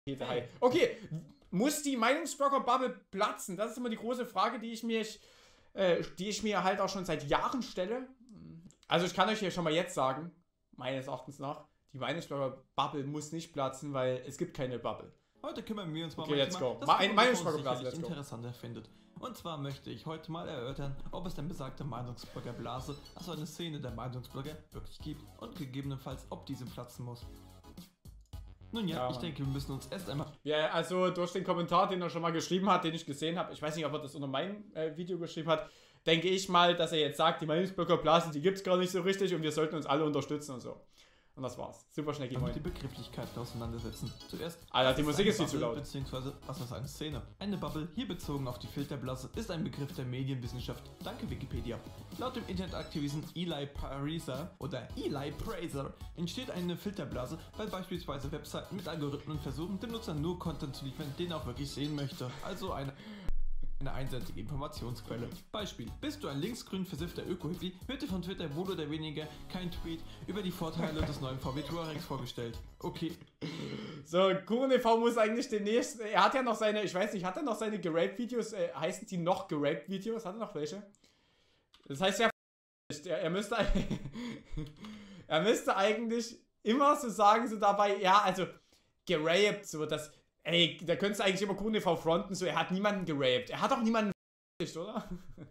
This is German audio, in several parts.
Okay, muss die Meinungsblogger-Bubble platzen? Das ist immer die große Frage, die ich mir halt auch schon seit Jahren stelle. Also ich kann euch hier schon mal jetzt sagen, meines Erachtens nach, die Meinungsblogger-Bubble muss nicht platzen, weil es gibt keine Bubble. Heute kümmern wir uns mal um ein Thema, das Meinungsblogger-Blase interessanter findet. Und zwar möchte ich heute mal erörtern, ob es denn besagte Meinungsblogger-Blase, also eine Szene der Meinungsblogger, wirklich gibt und gegebenenfalls, ob diese platzen muss. Nun ja, ich denke, wir müssen uns erst einmal... Ja, also durch den Kommentar, den er schon mal geschrieben hat, den ich gesehen habe, ich weiß nicht, ob er das unter meinem Video geschrieben hat, denke ich mal, dass er jetzt sagt, die Meinungsblogger-Blase, die gibt es gar nicht so richtig und wir sollten uns alle unterstützen und so. Und das war's. Super schnell mit die Begrifflichkeiten auseinandersetzen. Zuerst, Alter, die Musik ist viel zu laut. Beziehungsweise, was ist eine Szene? Eine Bubble, hier bezogen auf die Filterblase, ist ein Begriff der Medienwissenschaft. Danke Wikipedia. Laut dem Internetaktivisten Eli Pariser oder Eli Praser entsteht eine Filterblase, weil beispielsweise Webseiten mit Algorithmen versuchen, dem Nutzer nur Content zu liefern, den er auch wirklich sehen möchte. Also eine einseitige Informationsquelle. Beispiel: Bist du ein linksgrün versiffter Öko-Hippie, wird dir von Twitter wohl oder weniger kein Tweet über die Vorteile des neuen VW Touaregs vorgestellt. Okay. So, KurenEV muss eigentlich demnächst, er hat ja noch seine, ich weiß nicht, hat er noch seine Geraped-Videos, heißen die noch Geraped-Videos? Hat er noch welche? Das heißt ja, er müsste, er müsste eigentlich immer so sagen, so dabei, ja, also, geraped, so, das, ey, da könntest du eigentlich immer KurenEV fronten, so, er hat niemanden geraped. Er hat auch niemanden oder?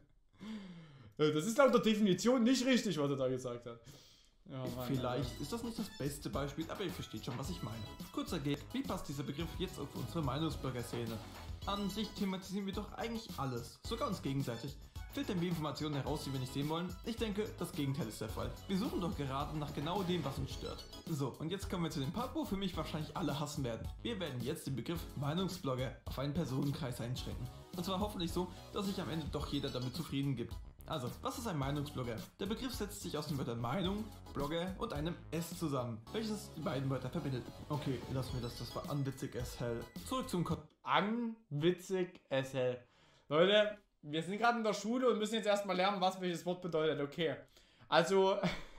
Das ist laut der Definition nicht richtig, was er da gesagt hat. Ja, Mann, vielleicht ist das nicht das beste Beispiel, aber ihr versteht schon, was ich meine. Kurzer Gag, wie passt dieser Begriff jetzt auf unsere Meinungsbürger-Szene? An sich thematisieren wir doch eigentlich alles, sogar uns gegenseitig. Filtern wir Informationen heraus, die wir nicht sehen wollen? Ich denke, das Gegenteil ist der Fall. Wir suchen doch gerade nach genau dem, was uns stört. So, und jetzt kommen wir zu dem Part, wo für mich wahrscheinlich alle hassen werden. Wir werden jetzt den Begriff Meinungsblogger auf einen Personenkreis einschränken. Und zwar hoffentlich so, dass sich am Ende doch jeder damit zufrieden gibt. Also, was ist ein Meinungsblogger? Der Begriff setzt sich aus den Wörtern Meinung, Blogger und einem S zusammen, welches die beiden Wörter verbindet. Okay, lassen wir das war anwitzig as hell. Zurück zum Anwitzig as hell. Leute, wir sind gerade in der Schule und müssen jetzt erstmal lernen, was welches Wort bedeutet. Okay. Also,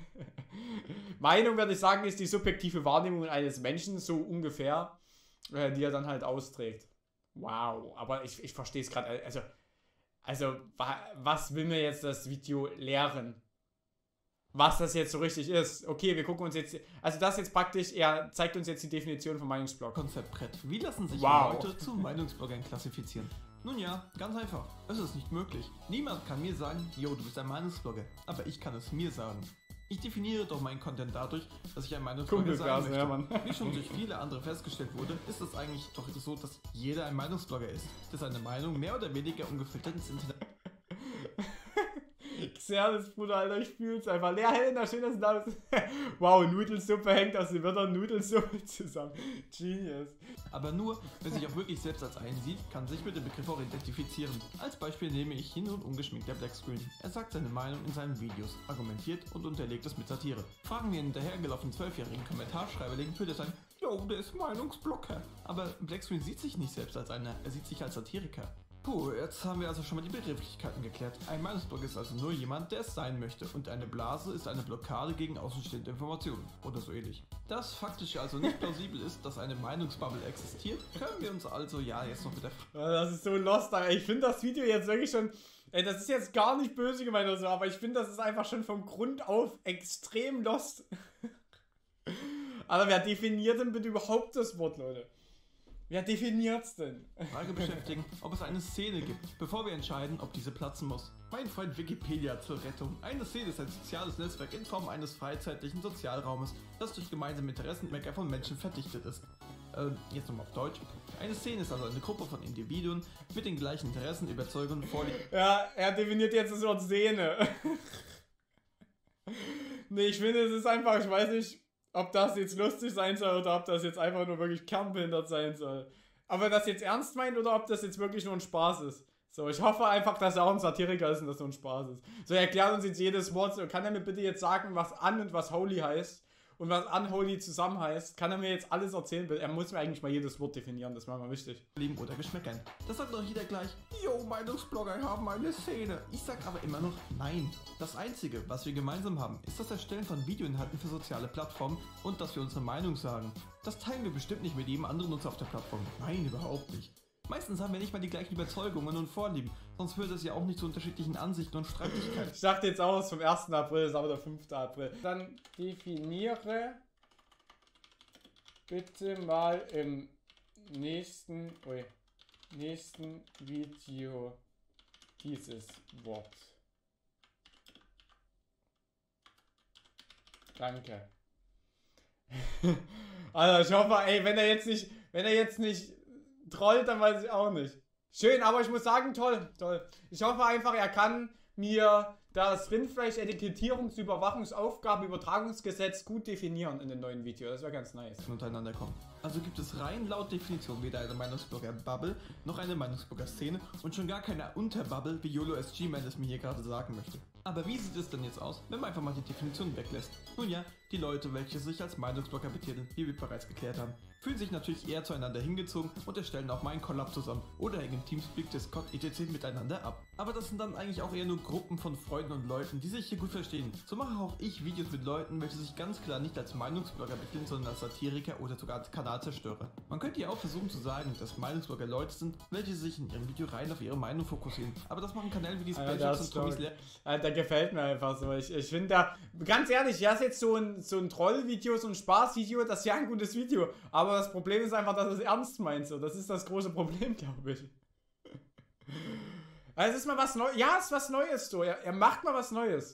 Meinung, würde ich sagen, ist die subjektive Wahrnehmung eines Menschen, so ungefähr, die er dann halt austrägt. Wow, aber ich verstehe es gerade. Also, was will mir jetzt das Video lehren? Was das jetzt so richtig ist. Okay, wir gucken uns jetzt... Also das jetzt praktisch, er zeigt uns jetzt die Definition von Meinungsblog. Konzeptbrett. Wie lassen sich Leute zu Meinungsbloggern klassifizieren? Nun ja, ganz einfach. Es ist nicht möglich. Niemand kann mir sagen, yo, du bist ein Meinungsblogger. Aber ich kann es mir sagen. Ich definiere doch meinen Content dadurch, dass ich ein Meinungsblogger sein möchte. Ja, wie schon durch viele andere festgestellt wurde, ist es eigentlich doch so, dass jeder ein Meinungsblogger ist, der seine Meinung mehr oder weniger ungefiltert ins Internet... Servus, Bruder, Alter, ich fühl's einfach. Leerhellender, schön, dass du da bist. Wow, Nudelsuppe hängt aus den Wörtern Nudelsuppe zusammen. Genius. Aber nur, wer sich auch wirklich selbst als einen sieht, kann sich mit dem Begriff auch identifizieren. Als Beispiel nehme ich hin und ungeschminkter Blackscreen. Er sagt seine Meinung in seinen Videos, argumentiert und unterlegt es mit Satire. Fragen wir einen hinterhergelaufenen 12-jährigen Kommentarschreiberling, würde er sagen, yo, der ist Meinungsblocker. Aber Blackscreen sieht sich nicht selbst als einer, er sieht sich als Satiriker. Puh, jetzt haben wir also schon mal die Begrifflichkeiten geklärt. Ein Meinungsblog ist also nur jemand, der es sein möchte, und eine Blase ist eine Blockade gegen außenstehende Informationen oder so ähnlich. Da es faktisch also nicht plausibel ist, dass eine Meinungsbubble existiert, können wir uns also jetzt noch mit der Das ist so lost, aber ich finde das Video jetzt wirklich schon... Ey, das ist jetzt gar nicht böse gemeint oder so, aber ich finde, das ist einfach schon vom Grund auf extrem lost. Aber wer definiert denn bitte überhaupt das Wort, Leute? Wer definiert's denn? Frage beschäftigen, ob es eine Szene gibt, bevor wir entscheiden, ob diese platzen muss. Mein Freund Wikipedia zur Rettung. Eine Szene ist ein soziales Netzwerk in Form eines freizeitlichen Sozialraumes, das durch gemeinsame Interessenmecker von Menschen verdichtet ist. Jetzt nochmal auf Deutsch. Eine Szene ist also eine Gruppe von Individuen mit den gleichen Interessen, Überzeugungen, Vorlieben. Ja, er definiert jetzt das Wort Szene. Nee, ich finde, es ist einfach, ich weiß nicht, ob das jetzt lustig sein soll oder ob das jetzt einfach nur wirklich kernbehindert sein soll. Aber das jetzt ernst meint oder ob das jetzt wirklich nur ein Spaß ist. So, ich hoffe einfach, dass er auch ein Satiriker ist und das nur ein Spaß ist. So, er erklärt uns jetzt jedes Wort. So, kann er mir bitte jetzt sagen, was an und was holy heißt? und was unholy zusammen heißt, kann er mir jetzt alles erzählen. Er muss mir eigentlich mal jedes Wort definieren, das war mal wichtig. Lieben oder Geschmäckern. Das sagt doch jeder gleich, yo, Meinungsblogger haben eine Szene. Ich sag aber immer noch nein. Das Einzige, was wir gemeinsam haben, ist das Erstellen von Videoinhalten für soziale Plattformen und dass wir unsere Meinung sagen. Das teilen wir bestimmt nicht mit jedem anderen Nutzer auf der Plattform. Nein, überhaupt nicht. Meistens haben wir nicht mal die gleichen Überzeugungen und Vorlieben, sonst würde es ja auch nicht zu unterschiedlichen Ansichten und Streitigkeiten. Ich dachte jetzt auch, es ist vom 1. April, ist aber der 5. April. Dann definiere bitte mal im nächsten Video dieses Wort. Danke. Also ich hoffe, ey, wenn er jetzt nicht trollt, dann weiß ich auch nicht. Schön, aber ich muss sagen, toll. Ich hoffe einfach, er kann mir das Rindfleisch-Etikettierungsüberwachungsaufgabenübertragungsgesetz gut definieren in dem neuen Video. Das wäre ganz nice. Untereinander kommen. Also gibt es rein laut Definition weder eine Meinungsblogger-Bubble noch eine Meinungsblogger-Szene und schon gar keine Unterbubble, wie YOLO SG-Man es mir hier gerade sagen möchte. Aber wie sieht es denn jetzt aus, wenn man einfach mal die Definition weglässt? Nun ja, die Leute, welche sich als Meinungsblogger betiteln, wie wir bereits geklärt haben, fühlen sich natürlich eher zueinander hingezogen und erstellen auch mal einen Collab zusammen oder hängen im Teamspeak, Discord, etc. miteinander ab. Aber das sind dann eigentlich auch eher nur Gruppen von Freunden und Leuten, die sich hier gut verstehen. So mache auch ich Videos mit Leuten, welche sich ganz klar nicht als Meinungsblogger betiteln, sondern als Satiriker oder sogar als Kanalzerstörer. Man könnte ja auch versuchen zu sagen, dass Meinungsblogger Leute sind, welche sich in ihrem Video rein auf ihre Meinung fokussieren. Aber das machen Kanäle wie die Spellshots und Tommy's Lehr. Der gefällt mir einfach so. Ich finde da, ganz ehrlich, ja, ist jetzt so ein Trollvideo, so ein Spaßvideo, das ist ja ein gutes Video. Aber das Problem ist einfach, dass er es ernst meint. So. Das ist das große Problem, glaube ich. Also es ist mal was Neues. Ja, es ist was Neues so. Er macht mal was Neues.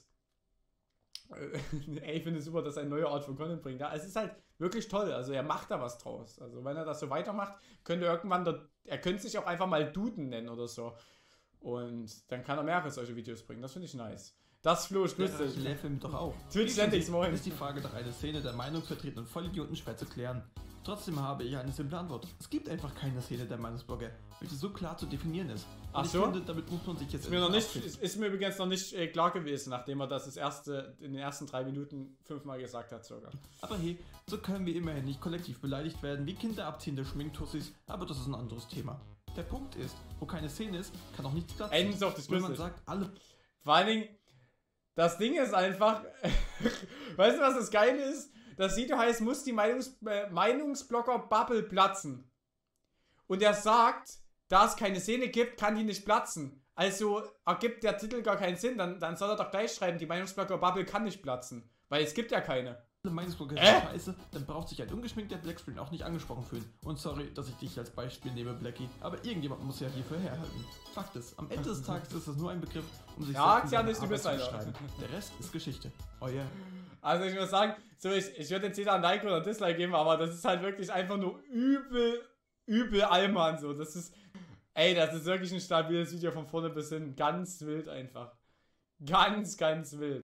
Ey, ich finde es super, dass er eine neue Art von Content bringt. Ja, es ist halt wirklich toll. Also er macht da was draus. Also wenn er das so weitermacht, könnte er irgendwann, er könnte sich auch einfach mal Duden nennen oder so. Und dann kann er mehrere solche Videos bringen. Das finde ich nice. Das Flo, ich grüße dich. Film doch auch. Twitch ständig moin. Ist die Frage nach einer Szene der meinungsvertretenden Vollidioten schwer zu klären. Trotzdem habe ich eine simple Antwort. Es gibt einfach keine Szene der Meinungsblogger, welche so klar zu definieren ist. Und ich finde, damit muss man sich jetzt ist mir übrigens noch nicht klar gewesen, nachdem er das in den ersten 3 Minuten 5-mal gesagt hat sogar. Aber hey, so können wir immerhin nicht kollektiv beleidigt werden wie kinderabziehende Schminktussis, aber das ist ein anderes Thema. Der Punkt ist, wo keine Szene ist, kann auch nichts platzen. Wenn man sagt, alle... Vor allen Dingen, das Ding ist einfach, weißt du, was das Geile ist? Das Video heißt, muss die Meinungsblogger-Bubble platzen. Und er sagt, da es keine Szene gibt, kann die nicht platzen. Also ergibt der Titel gar keinen Sinn. Dann soll er doch gleich schreiben, die Meinungsblogger-Bubble kann nicht platzen. Weil es gibt ja keine. Meinungsblogger sind scheiße, dann braucht sich ein ungeschminkter Blackscreen auch nicht angesprochen fühlen. Und sorry, dass ich dich als Beispiel nehme, Blackie, aber irgendjemand muss ja hierfür herhalten. Fakt ist, am Ende des Tages ist das nur ein Begriff, um sich selbst ja nicht, du bist zu beschreiben. Der Rest ist Geschichte. Euer. Also ich muss sagen, so ich würde jetzt jeder ein Like oder ein Dislike geben, aber das ist halt wirklich einfach nur übel Allmann so. Das ist wirklich ein stabiles Video von vorne bis hin. Ganz wild einfach. Ganz wild.